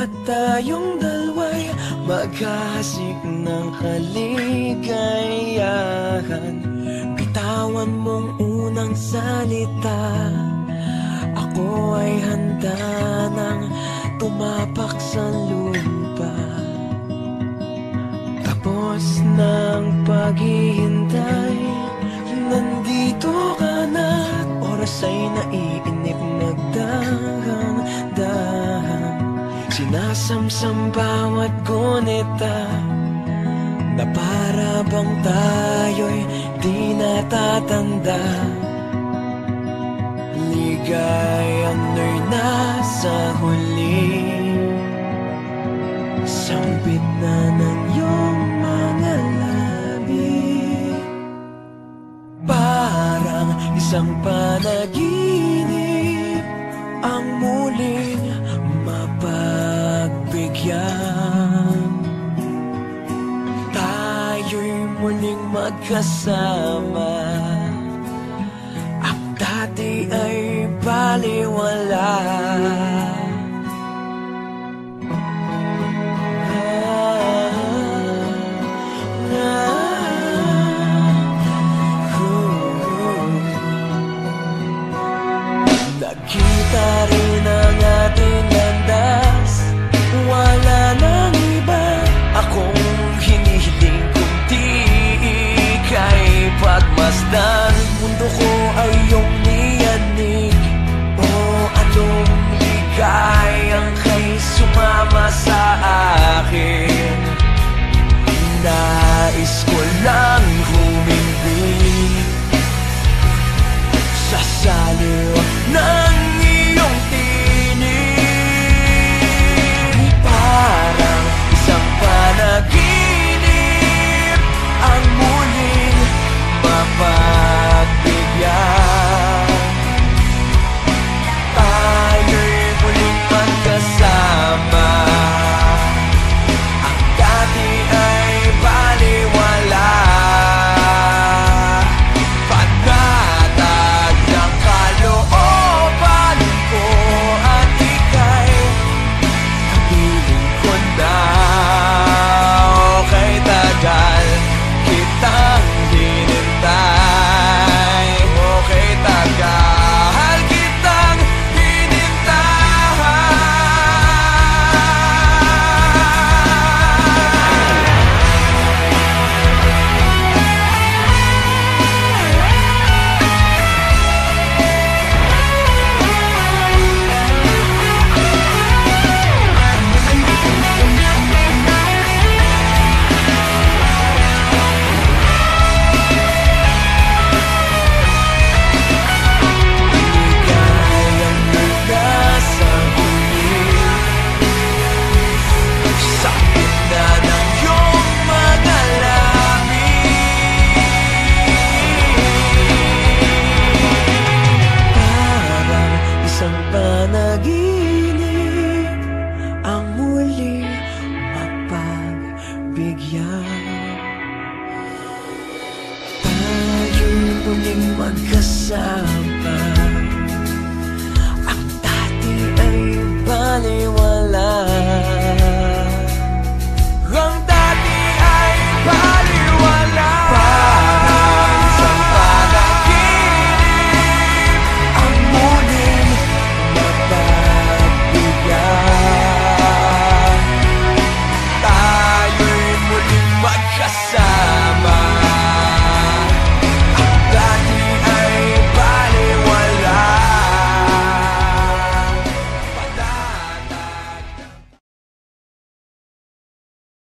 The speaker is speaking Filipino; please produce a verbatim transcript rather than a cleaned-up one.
At tayong dalawa'y maghahasik ng kaligayahan. Bitawan mong unang salita, ako ay handa nang tumapak sa lupa. Tapos ng paghihintay, nandito ka na. Oras ay naiinip, nagdahan-dahan. Sinasamsam bawat gunita, na para bang tayo'y di natatanda. Ligayang no'y nasa huli, sambit na ng iyong mga labi. Parang isang panaginip ang muling mapagbigyan. Tayo'y muling magkasama, ang dati ay baliwala. Nakita rin ang ating landas, wala nang iba akong hinihiling kundi ika'y pagmasdan. Mundo ko ay iyong niyanig, o anong ligayang kay sumama sa akin. Nais ko lang humimbing sa saliw ng iyong tinig. Parang isang panaginip ang muling mapagbigyan. Tayo'y muling magkasama, ang dati ay baliwala. Panaginip ang muli mapagbigyan. Tayo'y muling magkasama,